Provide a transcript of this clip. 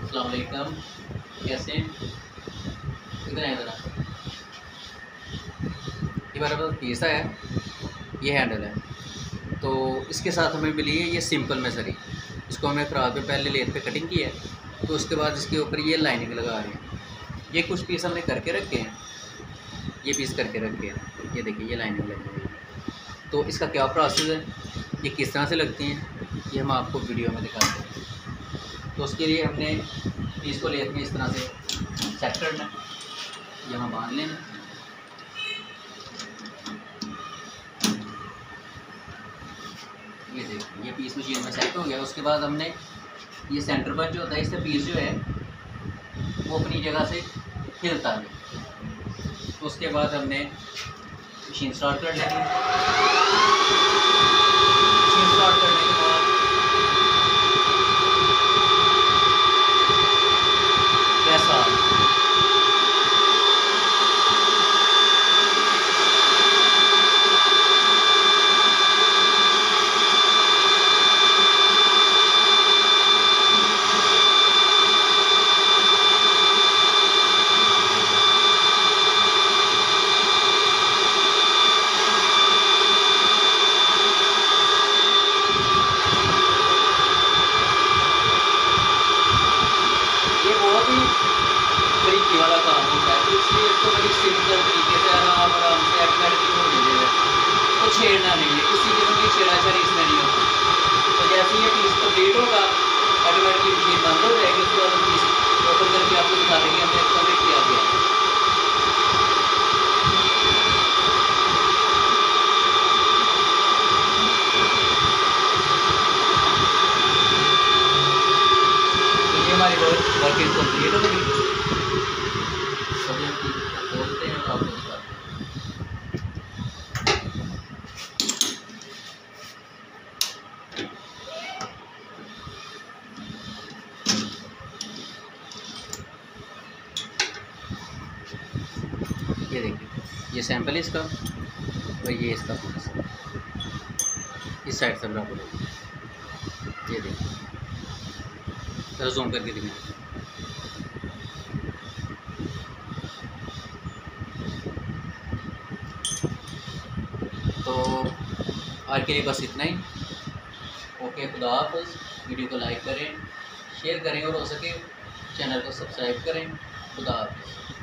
अस्सलाम वालेकुम, कैसे हैं? किधर है ज़रा? ये हमारे पास पीस है, ये हैंडल है। तो इसके साथ हमें मिली है ये सिंपल में सरी। इसको हमने ख़राब पे पहले लेथ पे कटिंग की है, तो उसके बाद इसके ऊपर ये लाइनिंग लगा रहे हैं। ये कुछ पीस हमने करके रखे हैं, ये पीस करके रखे हैं। ये देखिए, ये लाइनिंग लगी हुई है। तो इसका क्या प्रोसेस है, ये किस तरह से लगती हैं, ये हम आपको वीडियो में दिखाते हैं। तो उसके लिए हमने पीस को लेथ में इस तरह से सेट करना है, यहाँ बांध लेना। ये देखिए, ये पीस मशीन में सेट हो गया। उसके बाद हमने ये सेंटर पंच जो होता है, इससे पीस जो है वो अपनी जगह से हिलता है। तो उसके बाद हमने मशीन स्टार्ट कर लेनी है। मशीन स्टार्ट करने के बाद कैसा तरीके वाला काम होता है, तो इसलिए इसको बड़ी सिंपल तरीके से आराम आराम से ऑटोमेटिक होने दे रहे हैं। तो छेड़ना नहीं है, किसी किस्म की छेड़ाछाड़ी इसमें नहीं होती। तो जैसे ये पीस कंप्लीट होगा, ऑटोमेटिकली मशीन बंद हो जाएगी। उसके बाद हम पीस ओपन करके आपको दिखा देंगे हमने कंप्लीट किया गया। तो ये हमारी वर्किंग कंप्लीट हो गई। सभी हम खोलते हैं तो आपको दिखाते हैं। ये देखिए, ये सैंपल है इसका और ये इसका पीस इस साइड से बराबर होगा। ये देखिए, जरा जूम करके दिखाएं। तो आज के लिए बस इतना ही। ओके, खुदा हाफ़िज़। वीडियो को लाइक करें, शेयर करें और हो सके चैनल को सब्सक्राइब करें। खुदा हाफ़िज़।